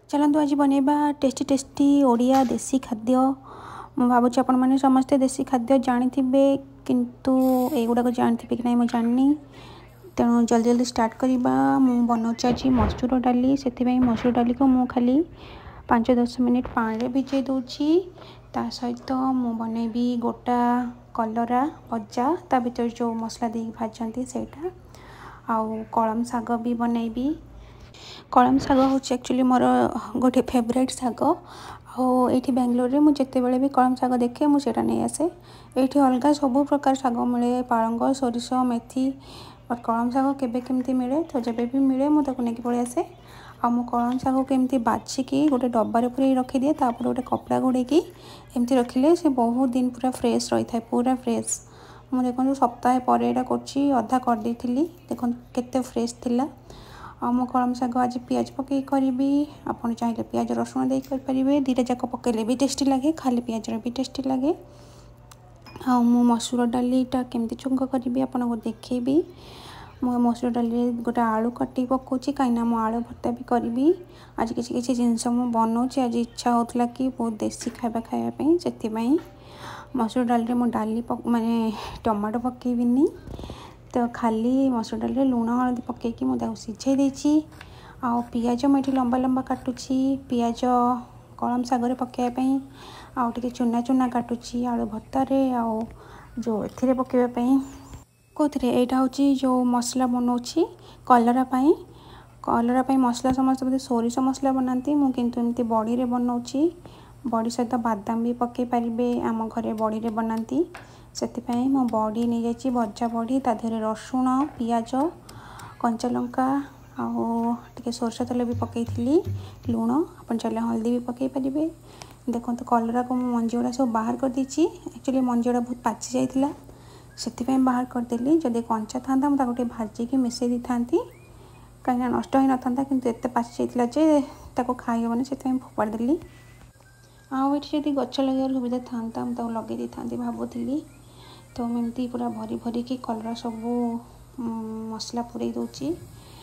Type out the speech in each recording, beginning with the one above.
चलतु आज बनैबा tasty tasty Odia देसी खाद्य। मु भावुँ आपण मैंने समस्ते देसी खाद्य जानी किंतु एगुड़ाक जानते कि ना मुझे जाननी तेणु जल्दी जल्दी स्टार्ट करवा। मु बनाऊँ आज मसूर डाली से मसूर डाली को मु खाली 5-10 मिनिट पानी भिजे दूची। ता सहित मु बनैबी गोटा कलरा भजा ता भीतर जो मसला दे भाजती सेटा आउ कलम शाग भी बनैबी। कलम शाग हूँ एक्चुअली मोर गोटे फेवरेट शाग आठी बेंगलोर में मुझे भी कलम शाग देखे मुझे नहीं आसे। ये अलग सब प्रकार शाग मिले पालंग सोरिष मेथी बट कलम शाग केबे केमती मिले तो जब भी मिले मुझे नहीं पलि आसे। आ मु कलम शाग केमती बाछिकी गोटे डब्बार पूरे रखी दिए तापर गोटे कपड़ा घोड़ेकी एमती रखिले से बहुत दिन पूरा फ्रेश रही था पूरा फ्रेश। मुझे देखो सप्ताह पर यहाँ करधा करदी देखो केते फ्रेश थिला। आ मु कलम शाग आज पियाज पकई करी आपड़ चाहिए पियाज रसुण दे करेंगे दीटा जाक पकड़े भी टेस्टी लगे खाली पियाज भी टेस्टी लगे। आ मु मसूर डालीटा केमती छुंक करी आपको देखेबी। मु मसूर डाली गोटे आलू काटी पकाउची कहीं मु आलू भर्ता भी करी। आज किसी किसी जिनस बनाऊँ आज इच्छा होता कि बहुत देसी खाଇବା खायापी से मसूर डाली मु डाली माने टमाटो पकेबिनी तो खाली मसूर डाली लुण हलदी पकईकि मुझे सिझे देची। आ पियाज मुझे लंबा लंबा काटुची पियाज कलम शागर पकाइबापी आउ टे चुना चुना काटुची आलू भर्तारे आउ जो एथिरे पकाइबापी कौन यहाँ हूँ जो मसला बनाऊँगी कलरा मसला समस्त बोलते सोरिष मसला बनाती मु किंतु एमती बड़ी रे बनाऊँगी। बड़ी सहित बादाम भी पकई पारे आम घरे बड़ी रे बनाती से मो बड़ी नहीं जाइए भजा बड़ी तादेह रसुण पियाज कंचा लंका आउ सोरष तेल भी पकई लुण आप चाहिए हल्दी भी पकई पारे। देखो तो कलरा को मंजी गुड़ा सब बाहर कर देची एक्चुअली मंजी गुड़ा बहुत पाची जाइथिला से बाहर करदेली। जदि कंचा था मुझे भाजिकी मिसई दी था कहीं नष्ट हो न था कि एत पाची जाइथिला जे खाई हेनी से फोपाड़ देली। आउ ये जब गच लगे सुविधा था मुझे लगे दी था भावुली तो एमती पूरा भरी भरी की कलरा सब मसला पूरे दूची।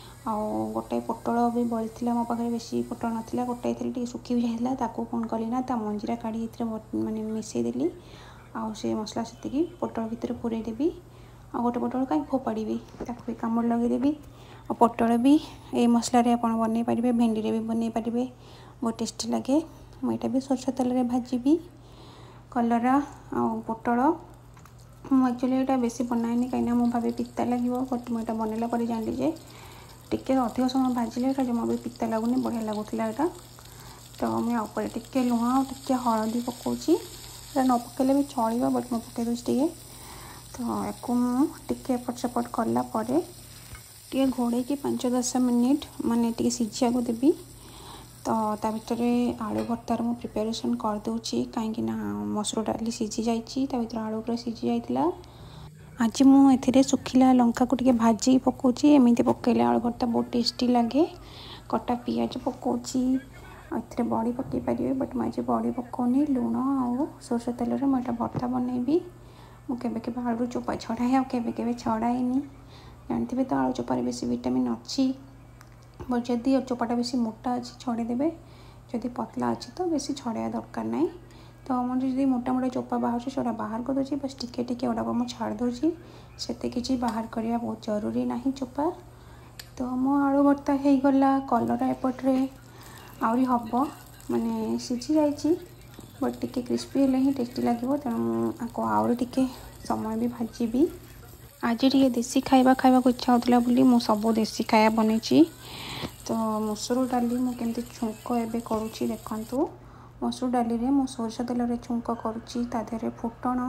आउ गोटे पोटल भी बड़ी मो पाखे बेसी पोटल नाला गोटे थी सुखी भी जाता कौन कली ना मंजीरा काढ़ी माने मिसईदेली आउ से मसला से पोटल भितर पूरे देवी आ गोटे पोटल कहीं फोपाड़ी भी कामुड़ लगेदेवी। और पोटल भी ये मसला आप बनई पारे भेंडी भी बनई पारे बहुत टेस्टी लगे। मुझे भी सोरष तेल में भाजी कलरा आ पोटल मुझे एक्चुअली यहाँ बेसी बनाएनी कहीं मुझे भावे पिता लगे बट मुझे बनला जानी जे टिके अधिक समय भाजिले जमा भी पिता लगुनि बढ़िया लगुला यहाँ। तो मुझे टिके लुण टिके हलदी पकाउची न पकेले भी चलो बट मुझे पकई दूसरी टे तो याको मुझे एपट सेपट कलापर घोड़े 5-10 मिनिट माने टी सिझा को देवी। तो ता भीतर आलू भर्तार मु प्रिपेरेसन करदे कहीं मसूर डाली सिझी जाइए आलू पूरा सिझी जाइला। आज मुझे सुखिला लंका को टे भाजी पकाउची एमती पकईले आलू भर्ता बहुत टेस्टी लगे। कटा पियाज पकाउची ए बड़ी पकई पारे बट मुझे बड़ी पकाउनी लुण आउ सोरष तेल में मुझे भर्ता बनैबी। मुझे आलू चोपा छड़ाए आ केबे छड़ाएनी जानते तो आलू चोपार बेसी विटामिन अच्छी बट जदि चोपाटा बेसी मोटा अच्छी छड़ेदेवे जदि पतला अच्छी तो बेसी छड़ाया दरकार ना। तो मुझे जब मोटा मोटा चोपा बाहर से बाहर कर दूसरी बस टिके टिके गुड़ाक मुझे छाड़ दूसरी से किसी बाहर करवा बहुत जरूरी ना चोपा। तो मो आलू भर्ता हो गला कलरा एपट्रे आहरी हम माने सिझी जाइए बट टिके क्रिस्पी हेले ही टेस्टी लगे तेणु आपको आहरी टिके समय भी भाजी। आज टे देसी खाଇବା को इच्छा होता बोली मु सब देसी खाया बनई। तो मसूर डाली मुझे छुंक एवं करुँची देखु मसूर डाली मु सोरष तेल में छुंक करुँची तादेह फुटण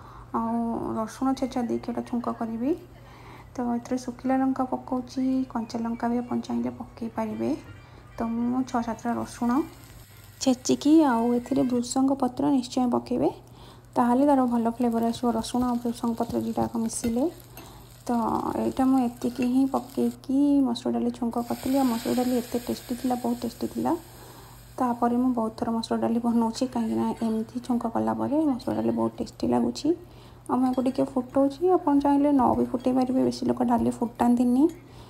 आउ रसुण छेचा देखे छुंक करी। तो ये सुखिला लंका पकाउची कंचा लंका भी आप चाहिए पकई पारे। तो मु 6-7 रसुण छेचिकी आउ ए भृषंग पत्र निश्चय पकेबे ताहले तार भल फ्लेवर आसो रसुण और भृषंग पत्र दुटाक मिसिले। तो यहाँ मुझे ही पकईकी मसूर डाली छुंक करी मसूर डाली एत टेस्टी थिला बहुत टेस्टी थिला। तापर मुझे बहुत थर मसूर डाली बनाऊँगी कहीं एमती छुंक कलापर मसूर डाली बहुत टेस्टी लगुच। मुझे फुटाऊँगी आप चाहिए न भी फुटे पारे बेसी लोक डाली फुटाती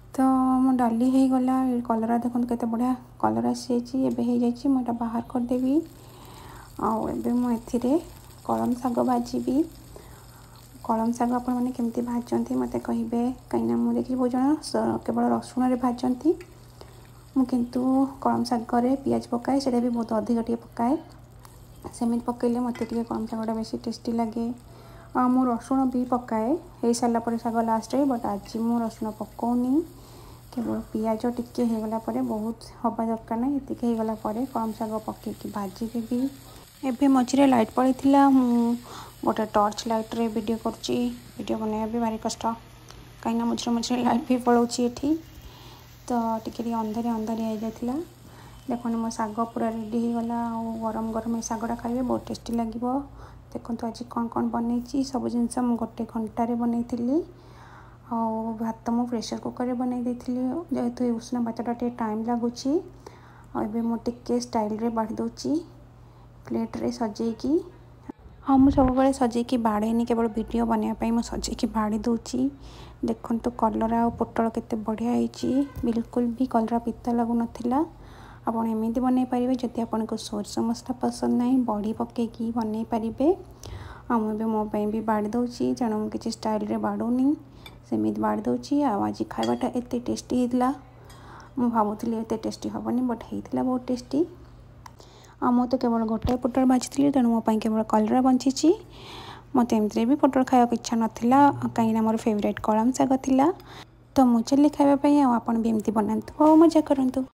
तो मो डाली हो गला कलर देखो केते बढ़िया कलर आसी जाइए मुझे बाहर करदेवी आबे मुझे कलम शाग भाजी कलम शाग आपण मैंने केमती भाजती मत कहे कहीं मुझे देखिए बहुत जन केवल रसुण भाजती मुझे कलम शाग पियाज पकाए से भी बहुत अधिक टे पकाए सेमती पकड़े मत कलम शागटा बेस टेस्टी लगे मु रसुण भी पकाए हो सारापर शाग लास्ट बट आज मु रसुण पकाउनी केवल पियाज टिके होगला बहुत हवा दरकार ना ये होगला कलम शाग पकईकि भाजीदेवी एबे मझे लाइट पड़ी गोटे टॉर्च लाइट रे वीडियो वीडियो बनाया भी भारी कष्ट कहीं मझे मझे लाइट भी पड़ोची एठी तो टिके अंधारिया अंधारिया हो जाता देखो मो शाग पूरा रेडी होगला गरम गरम ये शागटा खाइए बहुत टेस्टी लगे देखो आज कौन कौन बनई सब जिनस गोटे घंटे बनई भात मु प्रेशर कुकर बन जेहेतु उष्ण भातटा टे टाइम लगुच मुझे स्टाइल रे बाढ़ी दूची प्लेट रे सजेकी हाँ मुझे सब सजेकी बाड़ेनी केवल वीडियो बनाई मुझे सजेकी बाड़ी दूची देखो तो कलर आ पोटल केते बढ़िया होती बिल्कुल भी कलर पिता लगुन आपड़ एमती बनई पारे जदि आपको सोरिष मसला पसंद ना बड़ी पकईकी बनई पारे मुझे मो भी बाड़ी दूची तेणु मुझे किसी स्टाइल रे बाड़ूनी सेमती बाड़ी दूची आज खावाटा एत टेस्टी होता मुझे भावुली एत टेस्टी हेनी बट होता बहुत टेस्टी मुझे तो केवल गोटे पोटल भाजी तेणु मोपाई केवल कलर बंची मत एमती भी पोटल खाया इच्छा नाला कहीं मोर फेवरेट कलम शाग था तो मुझे खावाई आप भी एमती बनातु और मजा करूँ।